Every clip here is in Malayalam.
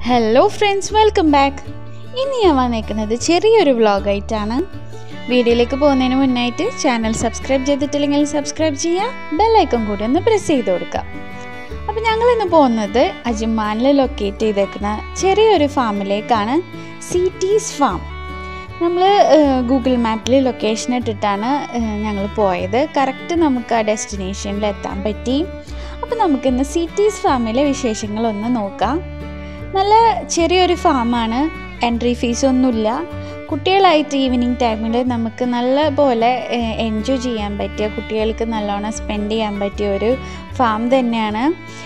Hello friends, welcome back. ഇനി ഞാൻ വന്നേക്കുന്നത് ചെറിയൊരു വ്ളോഗായിട്ടാണ്. വീഡിയോയിലേക്ക് പോകുന്നതിന് മുന്നായിട്ട് ചാനൽ സബ്സ്ക്രൈബ് ചെയ്തിട്ടില്ലെങ്കിൽ സബ്സ്ക്രൈബ് ചെയ്യുക, ബെല്ലൈക്കൺ കൂടി ഒന്ന് പ്രസ് ചെയ്ത് കൊടുക്കുക. അപ്പോൾ ഞങ്ങളിന്ന് പോകുന്നത് അജ്മാനിൽ ലൊക്കേറ്റ് ചെയ്തേക്കുന്ന ചെറിയൊരു ഫാമിലേക്കാണ്. CEETEES farm. നമ്മൾ ഗൂഗിൾ മാപ്പിൽ ലൊക്കേഷൻ ഇട്ടിട്ടാണ് ഞങ്ങൾ പോയത്. കറക്റ്റ് നമുക്ക് ആ ഡെസ്റ്റിനേഷനിൽ എത്താൻ പറ്റി. അപ്പോൾ നമുക്കിന്ന് CEETEES ഫാമിലെ വിശേഷങ്ങളൊന്ന് നോക്കാം. നല്ല ചെറിയൊരു ഫാമാണ്, എൻട്രി ഫീസൊന്നുമില്ല. കുട്ടികളായിട്ട് ഈവനിങ് ടൈമിൽ നമുക്ക് നല്ല പോലെ എൻജോയ് ചെയ്യാൻ പറ്റിയ, കുട്ടികൾക്ക് നല്ലോണം സ്പെൻഡ് ചെയ്യാൻ പറ്റിയ ഒരു ഫാം തന്നെയാണ്.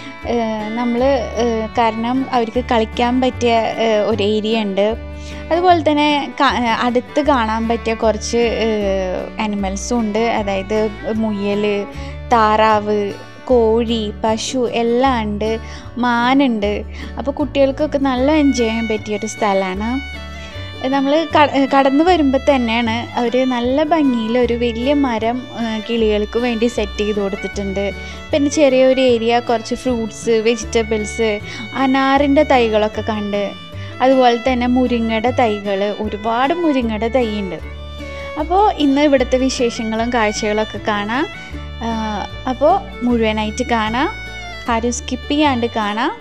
കാരണം അവർക്ക് കളിക്കാൻ പറ്റിയ ഒരു ഏരിയ ഉണ്ട്. അതുപോലെ തന്നെ അടുത്ത് കാണാൻ പറ്റിയ കുറച്ച് ആനിമൽസും ഉണ്ട്. അതായത് മുയൽ, താറാവ്, കോഴി, പശു എല്ലാം ഉണ്ട്, മാനുണ്ട്. അപ്പോൾ കുട്ടികൾക്കൊക്കെ നല്ല എൻജോയ് ചെയ്യാൻ പറ്റിയൊരു സ്ഥലമാണ്. നമ്മൾ കടന്നു വരുമ്പോൾ തന്നെയാണ് അവർ നല്ല ഭംഗിയിൽ ഒരു വലിയ മരം കിളികൾക്ക് വേണ്ടി സെറ്റ് ചെയ്ത് കൊടുത്തിട്ടുണ്ട്. പിന്നെ ചെറിയൊരു ഏരിയ, കുറച്ച് ഫ്രൂട്ട്സ്, വെജിറ്റബിൾസ്, അനാറിൻ്റെ തൈകളൊക്കെ കണ്ട്, അതുപോലെ തന്നെ മുരിങ്ങയുടെ തൈകൾ, ഒരുപാട് മുരിങ്ങയുടെ തൈയുണ്ട്. അപ്പോൾ ഇന്ന് ഇവിടുത്തെ വിശേഷങ്ങളും കാഴ്ചകളൊക്കെ കാണാം. അപ്പോൾ മുഴുവനായിട്ട് കാണാം, ആരും സ്കിപ്പ് ചെയ്യാണ്ട് കാണാം.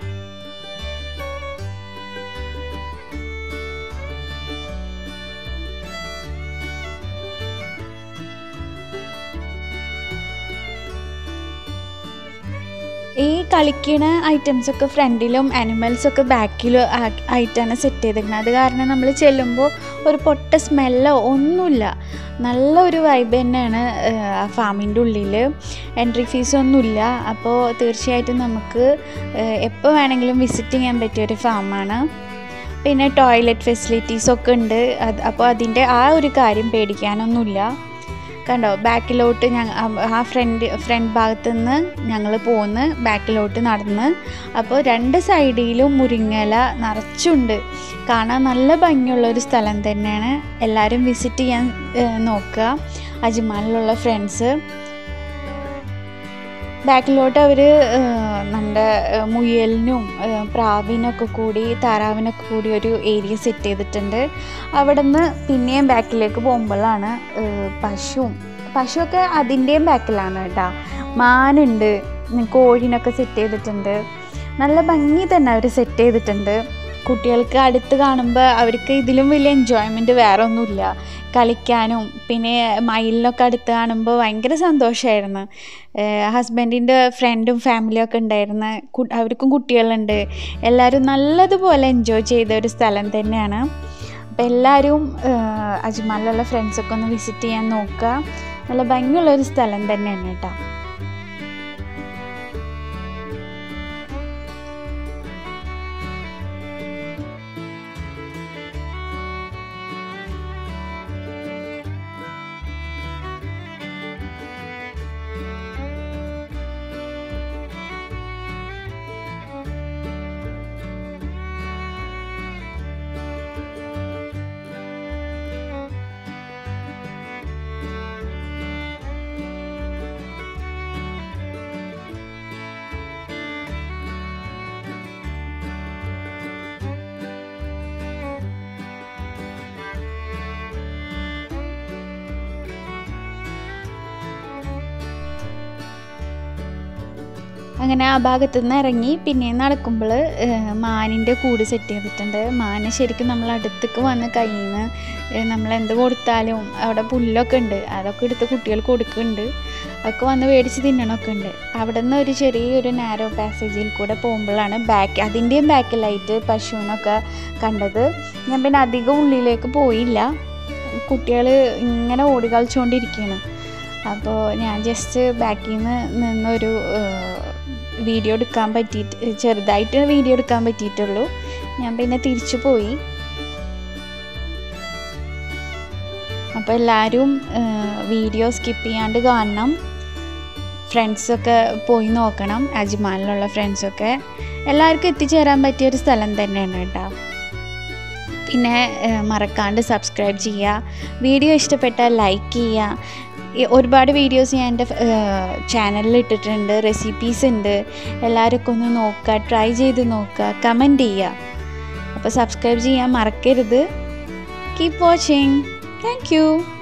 ഈ കളിക്കണ ഐറ്റംസൊക്കെ ഫ്രണ്ടിലും ആനിമൽസൊക്കെ ബാക്കിലും ആയിട്ടാണ് സെറ്റ് ചെയ്തിരിക്കുന്നത്. അത് കാരണം നമ്മൾ ചെല്ലുമ്പോൾ ഒരു പൊട്ട സ്മെല്ലോ ഒന്നുമില്ല. നല്ലൊരു വൈബ് തന്നെയാണ് ആ ഫാമിൻ്റെ ഉള്ളിൽ. എൻട്രി ഫീസൊന്നുമില്ല. അപ്പോൾ തീർച്ചയായിട്ടും നമുക്ക് എപ്പോൾ വേണമെങ്കിലും വിസിറ്റ് ചെയ്യാൻ പറ്റിയൊരു ഫാമാണ്. പിന്നെ ടോയ്ലറ്റ് ഫെസിലിറ്റീസൊക്കെ ഉണ്ട്. അപ്പോൾ അതിൻ്റെ ആ ഒരു കാര്യം പേടിക്കാനൊന്നുമില്ല. കണ്ടോ, ബാക്കിലോട്ട് ആ ഫ്രണ്ട് ഭാഗത്തു നിന്ന് ഞങ്ങൾ പോന്ന് ബാക്കിലോട്ട് നടന്ന്. അപ്പോൾ രണ്ട് സൈഡിലും മുരിങ്ങയില നിറച്ചുണ്ട്. കാണാൻ നല്ല ഭംഗിയുള്ളൊരു സ്ഥലം തന്നെയാണ്. എല്ലാവരും വിസിറ്റ് ചെയ്യാൻ നോക്കുക, അജ്മാനിലുള്ള ഫ്രണ്ട്സ്. ബാക്കിലോട്ട് അവർ നമ്മുടെ മുയലിനും പ്രാവിനൊക്കെ കൂടി, താറാവിനൊക്കെ കൂടി ഒരു ഏരിയ സെറ്റ് ചെയ്തിട്ടുണ്ട്. അവിടെ നിന്ന് പിന്നെയും ബാക്കിലേക്ക് പോകുമ്പോഴാണ് പശുവൊക്കെ അതിൻ്റെയും ബാക്കിലാണ് കേട്ടോ. മാനുണ്ട്, കോഴിനൊക്കെ സെറ്റ് ചെയ്തിട്ടുണ്ട്. നല്ല ഭംഗി തന്നെ അവർ സെറ്റ് ചെയ്തിട്ടുണ്ട്. കുട്ടികൾക്ക് അടുത്ത് കാണുമ്പോൾ അവർക്ക് ഇതിലും വലിയ എൻജോയ്മെൻറ്റ് വേറെ ഒന്നുമില്ല. കളിക്കാനും പിന്നെ മയിലിനൊക്കെ അടുത്ത് കാണുമ്പോൾ ഭയങ്കര സന്തോഷമായിരുന്നു. ഹസ്ബൻഡിൻ്റെ ഫ്രണ്ടും ഫാമിലിയും ഒക്കെ ഉണ്ടായിരുന്നു. അവർക്കും കുട്ടികളുണ്ട്. എല്ലാവരും നല്ലതുപോലെ എൻജോയ് ചെയ്ത ഒരു സ്ഥലം തന്നെയാണ്. അപ്പോൾ എല്ലാവരും അജ്മാനിലുള്ള ഫ്രണ്ട്സൊക്കെ ഒന്ന് വിസിറ്റ് ചെയ്യാൻ നോക്കുക. നല്ല ഭംഗിയുള്ളൊരു സ്ഥലം തന്നെയാണ് കേട്ടോ. അങ്ങനെ ആ ഭാഗത്തു നിന്ന് ഇറങ്ങി പിന്നെ നടക്കുമ്പോൾ മാനിൻ്റെ കൂട് സെറ്റ് ചെയ്തിട്ടുണ്ട്. മാന് ശരിക്കും നമ്മൾ അടുത്തേക്ക് വന്ന് കയ്യിൽ നിന്ന് നമ്മളെന്ത് കൊടുത്താലും, അവിടെ പുല്ലൊക്കെ ഉണ്ട്, അതൊക്കെ എടുത്ത് കുട്ടികൾ കൊടുക്കുന്നുണ്ട്. അതൊക്കെ വന്ന് മേടിച്ച് തിന്നണമൊക്കെ ഉണ്ട്. അവിടെ നിന്ന് ഒരു ചെറിയൊരു നാരോ പാസേജിൽ കൂടെ പോകുമ്പോഴാണ് അതിൻ്റെയും ബാക്കിലായിട്ട് പശുവിനൊക്കെ കണ്ടത്. ഞാൻ പിന്നെ അധികം ഉള്ളിലേക്ക് പോയില്ല. കുട്ടികൾ ഇങ്ങനെ ഓടി കളിച്ചുകൊണ്ടിരിക്കുകയാണ്. അപ്പോൾ ഞാൻ ജസ്റ്റ് ബാക്കിൽ നിന്നൊരു വീഡിയോ എടുക്കാൻ പറ്റിയിട്ട്, ചെറുതായിട്ട് വീഡിയോ എടുക്കാൻ പറ്റിയിട്ടുള്ളൂ. ഞാൻ പിന്നെ തിരിച്ചു പോയി. അപ്പോൾ എല്ലാവരും വീഡിയോ സ്കിപ്പ് ചെയ്യാണ്ട് കാണണം. ഫ്രണ്ട്സൊക്കെ പോയി നോക്കണം. അജ്മാനിലുള്ള ഫ്രണ്ട്സൊക്കെ എല്ലാവർക്കും എത്തിച്ചേരാൻ പറ്റിയൊരു സ്ഥലം തന്നെയാണ് കേട്ടോ. പിന്നെ മറക്കാണ്ട് സബ്സ്ക്രൈബ് ചെയ്യുക. വീഡിയോ ഇഷ്ടപ്പെട്ടാൽ ലൈക്ക് ചെയ്യുക. ഒരുപാട് വീഡിയോസ് ഞാൻ എൻ്റെ ചാനലിൽ ഇട്ടിട്ടുണ്ട്. റെസിപ്പീസ് ഉണ്ട്. എല്ലാവരൊക്കെ ഒന്ന് നോക്കുക, ട്രൈ ചെയ്ത് നോക്കുക, കമൻറ്റ് ചെയ്യുക. അപ്പോൾ സബ്സ്ക്രൈബ് ചെയ്യാൻ മറക്കരുത്. Keep watching. Thank U.